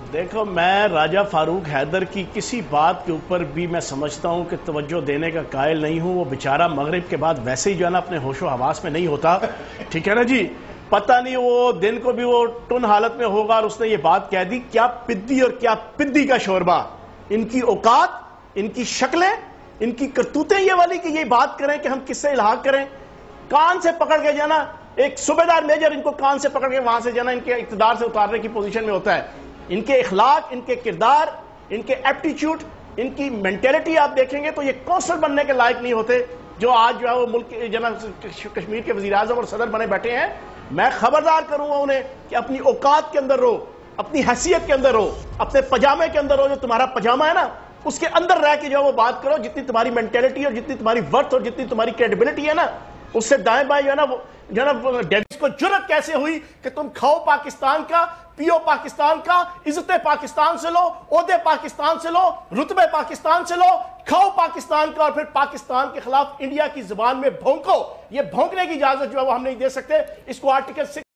دیکھو میں راجہ فاروق حیدر کی کسی بات کے اوپر بھی میں سمجھتا ہوں کہ توجہ دینے کا قائل نہیں ہوں. وہ بیچارہ مغرب کے بعد ویسے ہی جو ہے نا اپنے ہوش و حواس میں نہیں ہوتا. ٹھیک ہے نا جی, پتہ نہیں وہ دن کو بھی وہ ٹن حالت میں ہوگا اور اس نے یہ بات کہہ دی. کیا پدی اور کیا پدی کا شوربہ, ان کی اوقات, ان کی شکلیں, ان کی کرتوتیں یہ والی کہ یہ بات کریں کہ ہم کس سے الحاق کریں. کان سے پکڑ کے جانا, ایک صوبیدار میجر ان کو کان سے پکڑ کے وہاں سے جانا ان کے اقتدار سے اتارنے کی پوزیشن میں ہوتا ہے. ان کے اخلاق, ان کے کردار, ان کے ایپٹیچیوڈ, ان کی مینٹیلٹی آپ دیکھیں گے تو یہ کونسل بننے کے لائق نہیں ہوتے جو آج جو ہے وہ ملک کشمیر کے وزیر اعظم اور صدر بنے بیٹھے ہیں. میں خبردار کروں گا انہیں کہ اپنی اوقات کے اندر رہو, اپنی حیثیت کے اندر رہو, اپنے پجامے کے اندر رہو. جو تمہارا پجامہ ہے نا اس کے اندر رہ کے جو وہ بات کرو. جتنی تمہاری مینٹیلٹی اور جتنی تمہاری ورتھ اور جتنی تمہاری کریڈیبلٹی ہے نا, اس سے دائیں بائیں جو ہے نا ڈیوس کو جرت کیسے ہوئی کہ تم کھاؤ پاکستان کا, پیو پاکستان کا, عزتیں پاکستان سے لو, عہدے پاکستان سے لو, رتبے پاکستان سے لو, کھاؤ پاکستان کا اور پھر پاکستان کے خلاف انڈیا کی زبان میں بھونکو. یہ بھونکنے کی اجازت جو ہے وہ ہم نہیں دے سکتے. اس کو آرٹیکل